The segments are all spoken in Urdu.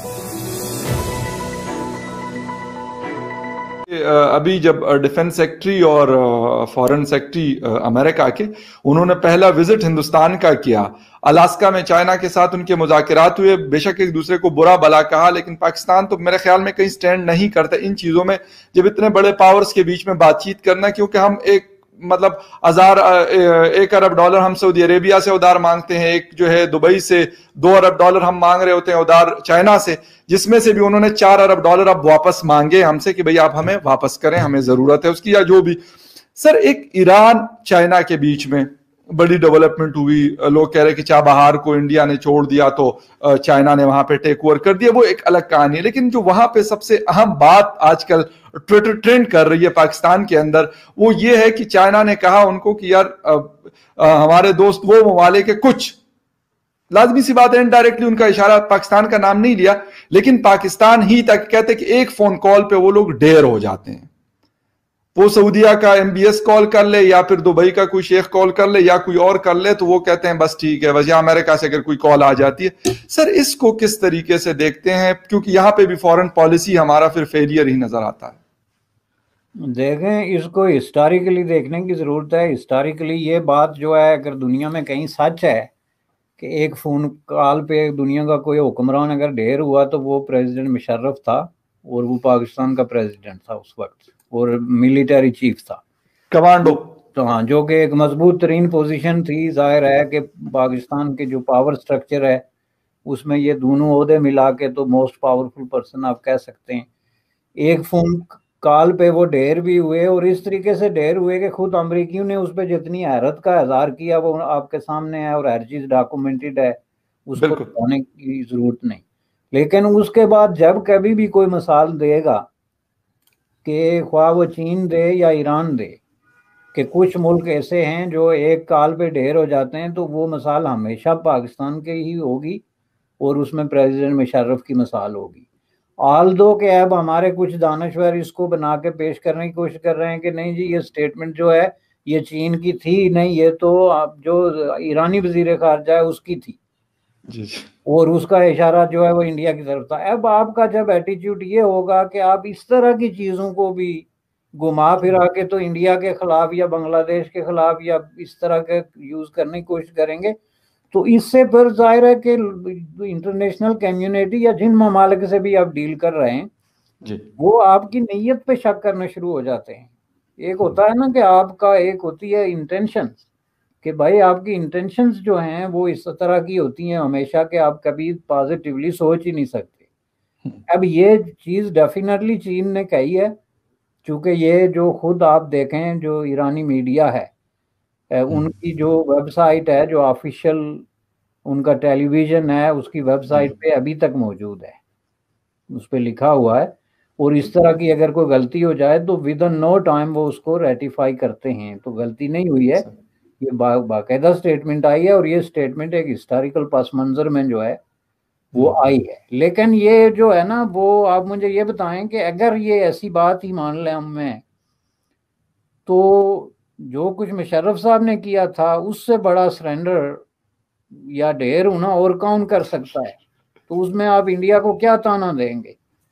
ابھی جب ڈیفنس سیکٹری اور فارن سیکٹری امریکہ کے انہوں نے پہلا وزٹ ہندوستان کا کیا، الاسکا میں چائنا کے ساتھ ان کے مذاکرات ہوئے، بے شک ایک دوسرے کو برا بلا کہا، لیکن پاکستان تو میرے خیال میں کہیں سٹینڈ نہیں کرتا ان چیزوں میں جب اتنے بڑے پاورز کے بیچ میں بات چیت کرنا، کیونکہ ہم ایک مطلب $1 ارب ہم سعودی عربیہ سے ادھار مانگتے ہیں، ایک جو ہے دبئی سے $2 ارب ہم مانگ رہے ہوتے ہیں ادھار چائنا سے، جس میں سے بھی انہوں نے $4 ارب اب واپس مانگے ہم سے کہ بھئی آپ ہمیں واپس کریں، ہمیں ضرورت ہے اس کی، یا جو بھی۔ سر ایک ایران چائنا کے بیچ میں بڑی ڈیولپمنٹ ہوئی، لوگ کہہ رہے کہ چابہار کو انڈیا نے چھوڑ دیا تو چائنا نے وہاں پہ ٹیک اوور کر دیا، وہ ایک الگ کہانی ہے، لیکن جو وہاں پہ سب سے اہم بات آج کل ٹویٹر ٹرینڈ کر رہی ہے پاکستان کے اندر، وہ یہ ہے کہ چائنا نے کہا ان کو کہ یار ہمارے دوست وہ ممالک کے کچھ، لازمی سی بات ہے انڈائریکٹلی ان کا اشارہ پاکستان کا نام نہیں لیا، لیکن پاکستان ہی تک کہتے کہ ایک فون کال پہ وہ لوگ ڈھیر ہو جاتے ہیں، وہ سعودیہ کا MBS کال کر لے یا پھر دبئی کا کوئی شیخ کال کر لے یا کوئی اور کر لے تو وہ کہتے ہیں بس ٹھیک ہے، بس یا امریکہ سے اگر کوئی کال آ جاتی ہے۔ سر اس کو کس طریقے سے دیکھتے ہیں، کیونکہ یہاں پہ بھی فورن پالیسی ہمارا پھر فیلئر ہی نظر آتا ہے۔ دیکھیں اس کو ہسٹوریکلی دیکھنے کی ضرورت ہے۔ ہسٹوریکلی یہ بات جو ہے اگر دنیا میں کہیں سچ ہے کہ ایک فون کال پہ دنیا کا کوئی حکمران اگر ڈھیر ہوا تو وہ پریزیڈنٹ مشرف تھا، اور وہ پاکستان کا پریزیڈنٹ تھا اس وقت، اور ملٹری چیف تھا، کمانڈو، تو ہاں، جو کہ ایک مضبوط ترین پوزیشن تھی۔ ظاہر ہے کہ پاکستان کے جو پاور سٹرکچر ہے اس میں یہ دونوں عہدے ملا کے تو موسٹ پاورفل پرسن آپ کہہ سکتے ہیں۔ ایک فون کال پہ وہ ڈھیر بھی ہوئے، اور اس طریقے سے ڈھیر ہوئے کہ خود امریکیوں نے اس پہ جتنی حیرت کا اظہار کیا وہ آپ کے سامنے ہے، اور ہر چیز ڈاکومنٹڈ ہے، اس کو بتانے کی ضرورت نہیں۔ لیکن اس کے بعد جب کبھی بھی کوئی مثال دے گا کہ خواہ وہ چین دے یا ایران دے کہ کچھ ملک ایسے ہیں جو ایک کال پہ ڈھیر ہو جاتے ہیں، تو وہ مثال ہمیشہ پاکستان کی ہی ہوگی، اور اس میں پریزیڈنٹ مشرف کی مثال ہوگی۔ آلدو کہ اب ہمارے کچھ دانشور اس کو بنا کے پیش کرنے کی کوشش کر رہے ہیں کہ نہیں جی یہ سٹیٹمنٹ جو ہے یہ چین کی تھی نہیں، یہ تو جو ایرانی وزیر خارجہ ہے اس کی تھی، اور اس کا اشارہ جو ہے وہ انڈیا کی طرف تھا۔ اب آپ کا جب ایٹیٹیوڈ یہ ہوگا کہ آپ اس طرح کی چیزوں کو بھی گھما پھرا کے تو انڈیا کے خلاف یا بنگلہ دیش کے خلاف یا اس طرح کے یوز کرنے کی کوشش کریں گے، تو اس سے پھر ظاہر ہے کہ انٹرنیشنل کمیونٹی یا جن ممالک سے بھی آپ ڈیل کر رہے ہیں وہ آپ کی نیت پہ شک کرنا شروع ہو جاتے ہیں۔ ایک ہوتا ہے نا کہ آپ کا، ایک ہوتی ہے انٹینشن، کہ بھائی آپ کی انٹینشنز جو ہیں وہ اس طرح کی ہوتی ہیں ہمیشہ کہ آپ کبھی پازیٹیولی سوچ ہی نہیں سکتے۔ اب یہ چیز ڈیفینیٹلی چین نے کہی ہے، چونکہ یہ جو خود آپ دیکھیں جو ایرانی میڈیا ہے ان کی جو ویب سائٹ ہے، جو آفیشیل ان کا ٹیلی ویژن ہے، اس کی ویب سائٹ پہ ابھی تک موجود ہے، اس پہ لکھا ہوا ہے، اور اس طرح کی اگر کوئی غلطی ہو جائے تو ودن نو ٹائم وہ اس کو ریٹیفائی کرتے ہیں۔ تو غلطی نہیں ہوئی ہے، یہ باقاعدہ سٹیٹمنٹ آئی ہے، اور یہ سٹیٹمنٹ ایک ہسٹوریکل پس منظر میں جو ہے وہ آئی ہے۔ لیکن یہ جو ہے نا وہ آپ مجھے یہ بتائیں کہ اگر یہ ایسی بات ہی مان لیں ہم میں، تو جو کچھ مشرف صاحب نے کیا تھا اس سے بڑا سرنڈر یا ڈھیر ہونا اور کون کر سکتا ہے؟ تو اس میں آپ انڈیا کو کیا تانا دیں گے؟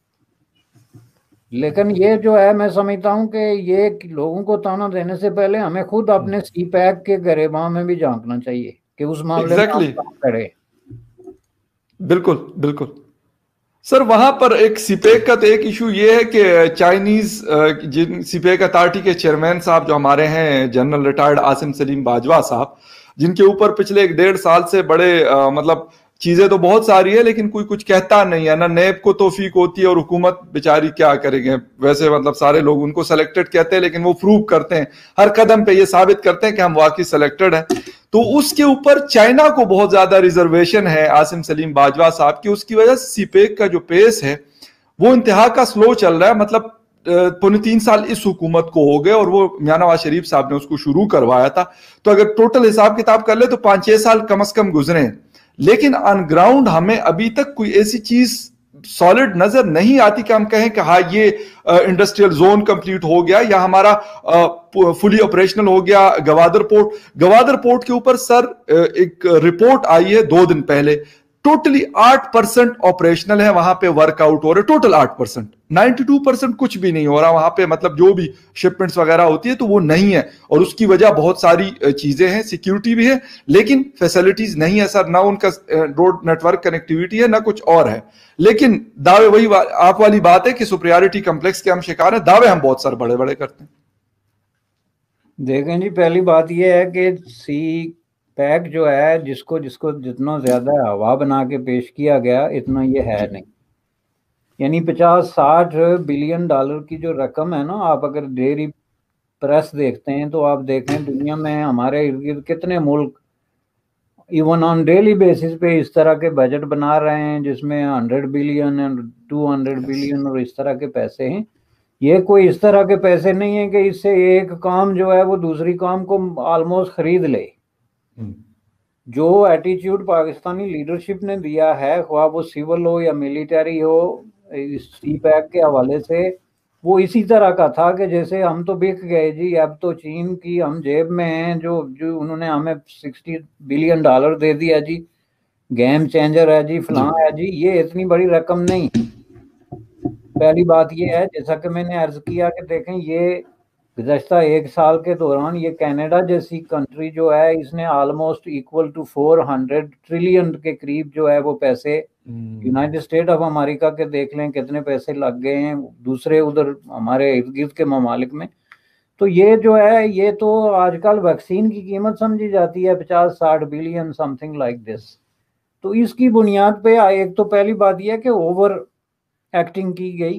لیکن یہ جو ہے میں سمجھتا ہوں کہ یہ لوگوں کو تانا دینے سے پہلے ہمیں خود اپنے سی پیک کے گریباں میں بھی جھانکنا چاہیے کہ اس معاملے میں ہم کام کریں۔ بالکل بالکل سر، وہاں پر ایک سی پیک کا تو ایک ایشو یہ ہے کہ چائنیز جن سی پیک اتھارٹی کے چیئرمین صاحب جو ہمارے ہیں جنرل ریٹائرڈ عاصم سلیم باجوہ صاحب، جن کے اوپر پچھلے 1.5 سال سے بڑے مطلب چیزیں تو بہت ساری ہے لیکن کوئی کچھ کہتا نہیں ہے، نہ نیب کو توفیق ہوتی ہے، اور حکومت بیچاری کیا کرے گے، ویسے مطلب سارے لوگ ان کو سلیکٹڈ کہتے ہیں لیکن وہ پروو کرتے ہیں ہر قدم پہ، یہ ثابت کرتے ہیں کہ ہم واقعی سلیکٹڈ ہیں۔ تو اس کے اوپر چائنا کو بہت زیادہ ریزرویشن ہے عاصم سلیم باجوہ صاحب کی، اس کی وجہ سے سی پیک کا جو پیس ہے وہ انتہا کا سلو چل رہا ہے، مطلب 3.25 سال اس حکومت کو ہو گئے، اور وہ میاں نواز شریف صاحب نے اس کو شروع کروایا تھا، تو اگر ٹوٹل حساب کتاب کر لے تو 5-6 سال کم از کم گزرے ہیں، لیکن آن گراؤنڈ ہمیں ابھی تک کوئی ایسی چیز سالڈ نظر نہیں آتی کہ ہم کہیں کہ ہاں یہ انڈسٹریل زون کمپلیٹ ہو گیا یا ہمارا فلی آپریشنل ہو گیا۔ گوادر پورٹ کے اوپر سر ایک رپورٹ آئی ہے 2 دن پہلے، टोटली 8% ऑपरेशनल है, वहां पे वर्कआउट हो रहे, टोटल 8%, 92% कुछ भी नहीं हो रहा वहां पे, मतलब जो भी शिपमेंट्स वगैरह होती है तो वो नहीं है। और उसकी वजह बहुत सारी चीजें हैं, सिक्योरिटी भी है, लेकिन फैसिलिटीज नहीं है सर, ना उनका रोड नेटवर्क कनेक्टिविटी है, ना कुछ और है। लेकिन दावे वही आप वाली बात है कि सुपरियरिटी कम्प्लेक्स के हम शिकार हैं, दावे हम बहुत सारे बड़े बड़े करते हैं। देखें जी, पहली बात यह है कि सी पैक जो है, जिसको जिसको जितना ज्यादा हवा बना के पेश किया गया, इतना ये है नहीं। यानी 50-60 बिलियन डॉलर की जो रकम है ना, आप अगर डेली प्रेस देखते हैं तो आप देखें दुनिया में हमारे इर्द गिर्द कितने मुल्क इवन ऑन डेली बेसिस पे इस तरह के बजट बना रहे हैं जिसमें 100 बिलियन एंड 200 बिलियन और इस तरह के पैसे हैं। ये कोई इस तरह के पैसे नहीं है कि इससे एक काम जो है वो दूसरी काम को ऑलमोस्ट खरीद ले। जो एटीट्यूड पाकिस्तानी लीडरशिप ने दिया है, ख्वाह वो सिविल हो या मिलिट्री हो, इस सी पैक के हवाले से वो इसी तरह का था कि जैसे हम तो बिक गए जी, अब तो चीन की हम जेब में हैं, जो जो उन्होंने हमें 60 बिलियन डॉलर दे दिया जी, गेम चेंजर है जी, फलां है जी। ये इतनी बड़ी रकम नहीं। पहली बात ये है, जैसा कि मैंने अर्ज किया कि देखें, ये गुज़श्ता 1 साल के दौरान ये कनाडा जैसी कंट्री जो है, इसने ऑलमोस्ट इक्वल टू 400 ट्रिलियन के करीब जो है वो पैसे, यूनाइटेड स्टेट ऑफ अमेरिका के देख लें कितने पैसे लग गए हैं दूसरे उधर हमारे इर्द गिर्द के ममालिक में। तो ये जो है, ये तो आजकल वैक्सीन की कीमत समझी जाती है 50-60 बिलियन, समथिंग लाइक दिस। तो इसकी बुनियाद पे एक तो पहली बात यह है कि ओवर एक्टिंग की गई,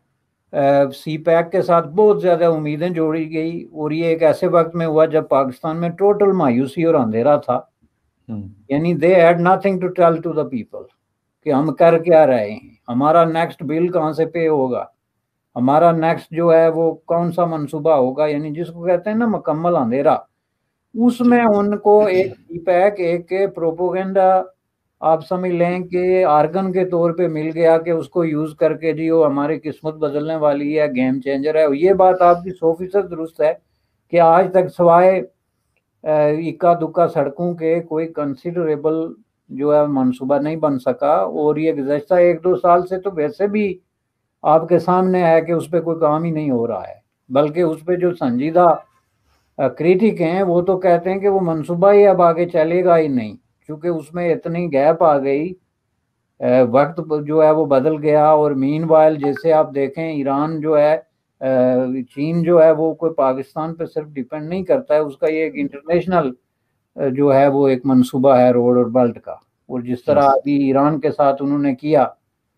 सी पैक के साथ बहुत ज़्यादा उम्मीदें जोड़ी गई, और ये एक ऐसे वक्त में हुआ जब पाकिस्तान में टोटल मायूसी और अंधेरा था। यानी they had nothing to tell to the people कि हम कर क्या रहे हैं, हमारा नेक्स्ट बिल कहाँ से पे होगा, हमारा नेक्स्ट जो है वो कौन सा मंसूबा होगा, यानी जिसको कहते हैं ना मुकम्मल अंधेरा। उसमें उनको एक सी पैक, एक प्रोपोगेंडा आप समझ लें कि आर्गन के तौर पे मिल गया कि उसको यूज करके जी वो हमारी किस्मत बदलने वाली है, गेम चेंजर है। ये बात आपकी 100% दुरुस्त है कि आज तक सवाए इक्का दुक्का सड़कों के कोई कंसिडरेबल जो है मंसूबा नहीं बन सका, और ये गुज़श्ता 1-2 साल से तो वैसे भी आपके सामने है कि उस पर कोई काम ही नहीं हो रहा है। बल्कि उस पर जो संजीदा क्रिटिक हैं वो तो कहते हैं कि वो मंसूबा ही अब आगे चलेगा ही नहीं, क्योंकि उसमें इतनी गैप आ गई, वक्त जो है वो बदल गया। और मीनवाइल जैसे आप देखें, ईरान जो है, चीन जो है वो कोई पाकिस्तान पे सिर्फ डिपेंड नहीं करता है, उसका ये एक इंटरनेशनल जो है वो एक मंसूबा है रोड और बेल्ट का। और जिस तरह अभी ईरान के साथ उन्होंने किया,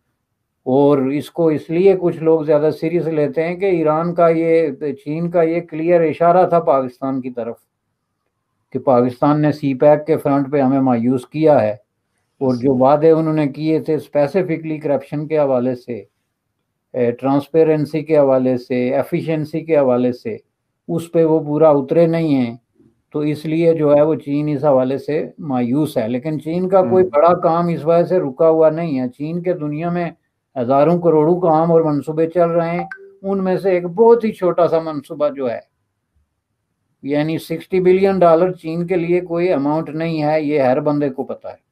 और इसको इसलिए कुछ लोग ज़्यादा सीरियस लेते हैं कि ईरान का ये, चीन का ये क्लियर इशारा था पाकिस्तान की तरफ कि पाकिस्तान ने सी पैक के फ्रंट पे हमें मायूस किया है, और जो वादे उन्होंने किए थे स्पेसिफिकली करप्शन के हवाले से, ट्रांसपेरेंसी के हवाले से, एफिशिएंसी के हवाले से, उस पे वो पूरा उतरे नहीं हैं। तो इसलिए जो है वो चीन इस हवाले से मायूस है। लेकिन चीन का कोई बड़ा काम इस वजह से रुका हुआ नहीं है। चीन के दुनिया में हज़ारों करोड़ों काम और मंसूबे चल रहे हैं, उनमें से एक बहुत ही छोटा सा मंसूबा जो है, यानी 60 बिलियन डॉलर चीन के लिए कोई अमाउंट नहीं है, ये हर बंदे को पता है।